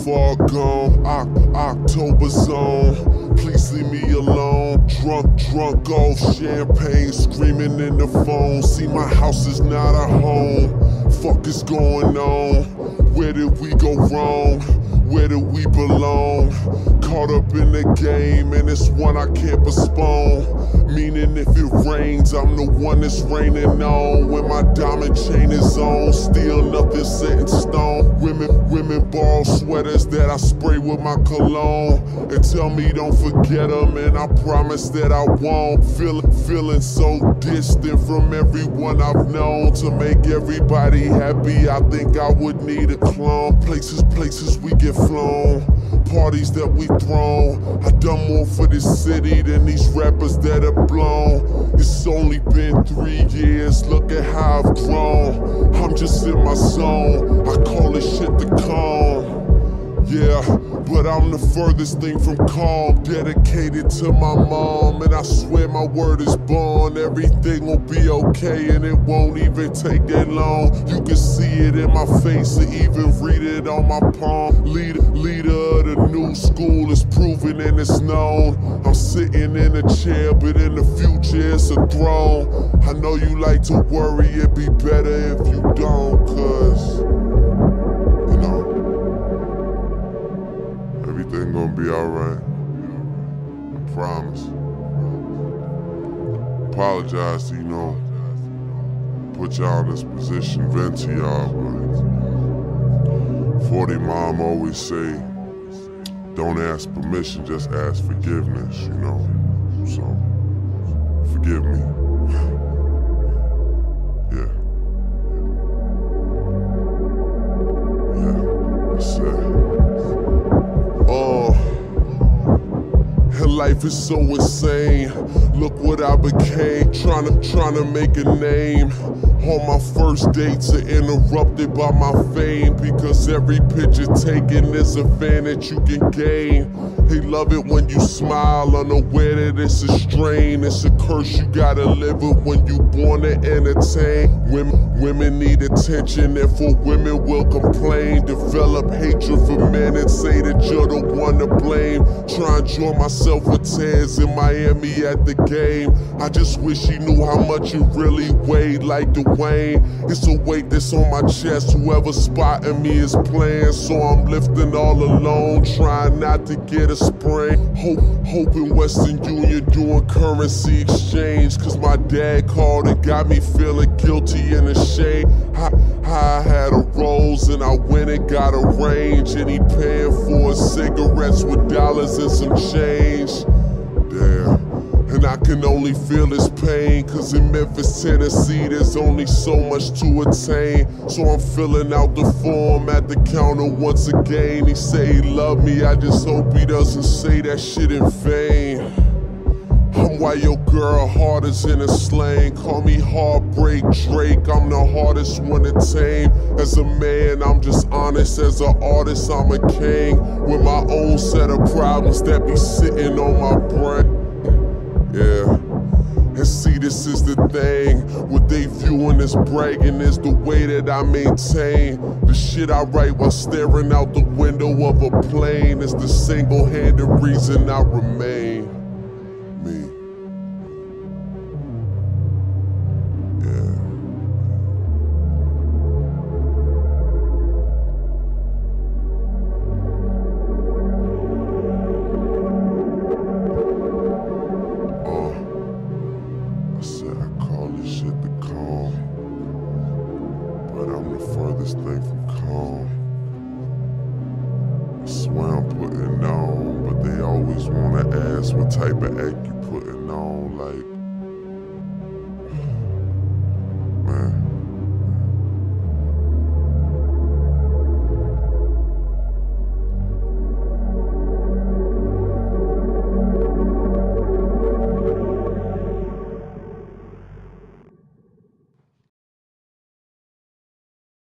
far gone. October zone, please leave me alone. Drunk off champagne, screaming in the phone. See, my house is not a home. Fuck is going on? Where did we go wrong? Where do we belong? Caught up in the game, and it's one I can't postpone. Meaning if it rains, I'm the one that's raining on. When my diamond chain is on, still nothing set in stone. Women borrow sweaters that I spray with my cologne, and tell me don't forget them, and I promise that I won't. Feeling so distant from everyone I've known. To make everybody happy, I think I would need a clone. Places we get flown, parties that we thrown. I done more for this city than these rappers that have blown. It's only been 3 years, look at how I've grown. I'm just in my zone, I call this shit the calm. Yeah, but I'm the furthest thing from calm. Dedicated to my mom, and I swear my word is bond. Everything will be okay, and it won't even take that long. You can see it in my face, or even read it on my palm. Leader of the new school is proven and it's known. I'm sitting in a chair, but in the future it's a throne. I know you like to worry, it'd be better if you don't, cause you know, everything gonna be alright. I promise. Apologize to, put y'all in this position, vent to y'all, but 40 mom always say, don't ask permission, just ask forgiveness, So, forgive me. Yeah. That's it. Life is so insane. Look what I became, trying to make a name. All my first dates are interrupted by my fame, because every picture taken is a fan that you can gain. They love it when you smile, unaware that it's a strain. It's a curse you gotta live with when you born to entertain. Women need attention, therefore women will complain. Develop hatred for men and say that you're the one to blame. Try and join myself with Tez in Miami at the game. I just wish he knew how much it really weighed, like Dwayne. It's a weight that's on my chest, whoever spotting me is playing. So I'm lifting all alone, trying not to get a sprain. Hoping Western Union doing currency exchange, cause my dad called and got me feeling guilty and ashamed. I had a Rolls and I went and got a Range, and he paying for his cigarettes with dollars and some change. Damn. And I can only feel his pain, cause in Memphis, Tennessee, there's only so much to attain. So I'm filling out the form at the counter once again. He say he love me, I just hope he doesn't say that shit in vain. I'm why your girl heart is in a slang. Call me Heartbreak Drake, I'm the hardest one to tame. As a man, I'm just honest. As an artist, I'm a king, with my own set of problems that be sitting on my brain. Yeah, and see, this is the thing. What they viewing as bragging is the way that I maintain. The shit I write while staring out the window of a plane is the single-handed reason I remain me. Furthest thing from calm. I swear I'm putting on, but they always wanna ask what type of act you